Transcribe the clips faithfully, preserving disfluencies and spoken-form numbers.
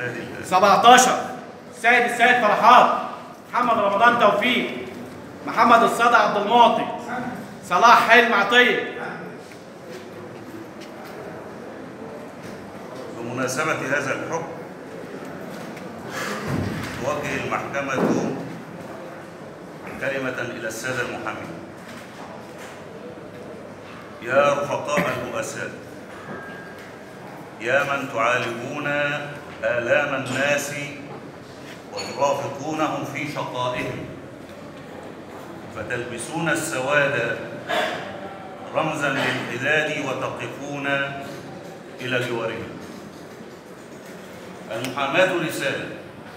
هذه الآية. سبعتاشر سيد السيد فرحات، محمد رمضان توفيق، محمد الصادق عبد المعطي، صلاح حلمي عطيه. بمناسبة هذا الحكم توجه المحكمة كلمة إلى السادة المحامين. يا رفقاء البؤساء، يا من تعالجون آلام الناس وترافقونهم في شقائهم فتلبسون السواد رمزا للحداد وتقفون إلى جوارهم. المحاماة رسالة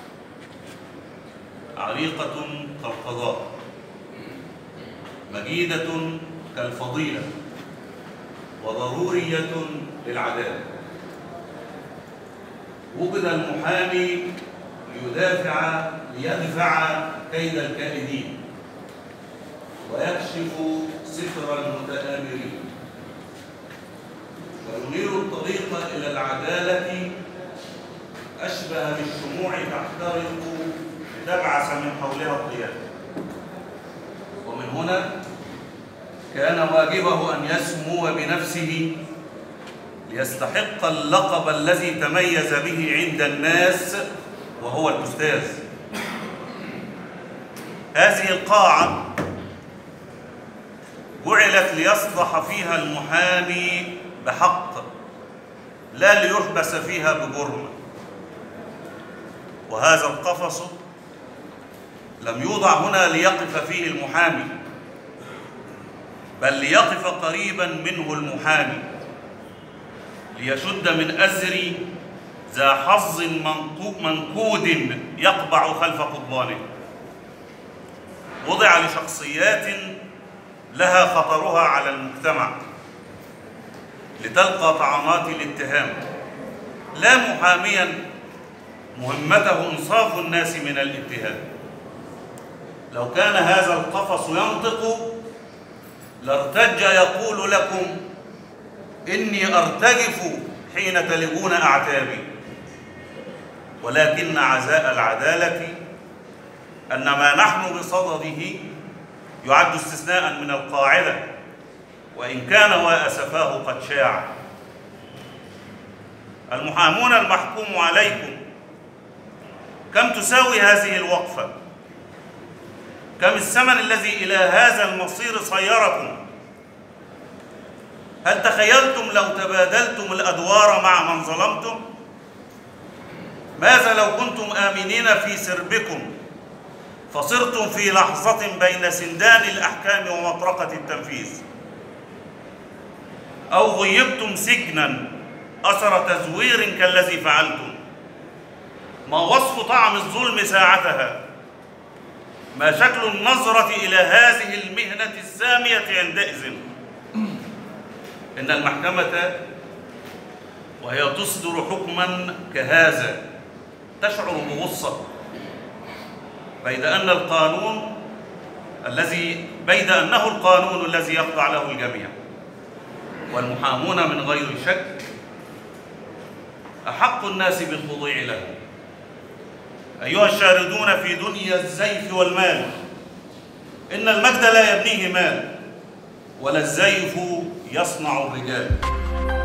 عريقة كالقضاء، مجيدة كالفضيلة، وضرورية للعدالة. وجد المحامي ليدافع ليدفع كيد الكائدين ويكشف ستر المتآمرين وينير الطريق إلى العدالة أشبه بالشموع تحترق لتبعث من حولها الضياء. ومن هنا كان واجبه أن يسمو بنفسه ليستحق اللقب الذي تميز به عند الناس وهو الأستاذ. هذه القاعة جعلت ليصلح فيها المحامي بحق، لا ليحبس فيها بجرم. وهذا القفص لم يوضع هنا ليقف فيه المحامي، بل ليقف قريبا منه المحامي ليشد من أزر ذا حظ منكود يقبع خلف قضبانه. وضع لشخصيات لها خطرها على المجتمع لتلقى طعنات الاتهام، لا محاميا مهمته إنصاف الناس من الاتهام. لو كان هذا القفص ينطق لارتج يقول لكم إني أرتجف حين تلجون أعتابي. ولكن عزاء العدالة أن ما نحن بصدده يعد استثناء من القاعدة، وإن كان وأسفاه قد شاع. المحامون المحكوم عليكم، كم تساوي هذه الوقفة؟ كم الثمن الذي إلى هذا المصير صيركم؟ هل تخيلتم لو تبادلتم الأدوار مع من ظلمتم؟ ماذا لو كنتم آمنين في سربكم فصرتم في لحظة بين سندان الأحكام ومطرقة التنفيذ؟ أو غيبتم سجنا أثر تزوير كالذي فعلتم؟ ما وصف طعم الظلم ساعتها؟ ما شكل النظرة إلى هذه المهنة السامية عندئذ؟ إن المحكمة وهي تصدر حكما كهذا تشعر بغصة بيد أن القانون الذي بيد أنه القانون الذي يخضع له الجميع، والمحامون من غير شك أحق الناس بالخضوع له. أيها الشاردون في دنيا الزيف والمال، إن المجد لا يبنيه مال ولا الزيف يصنع الرجال.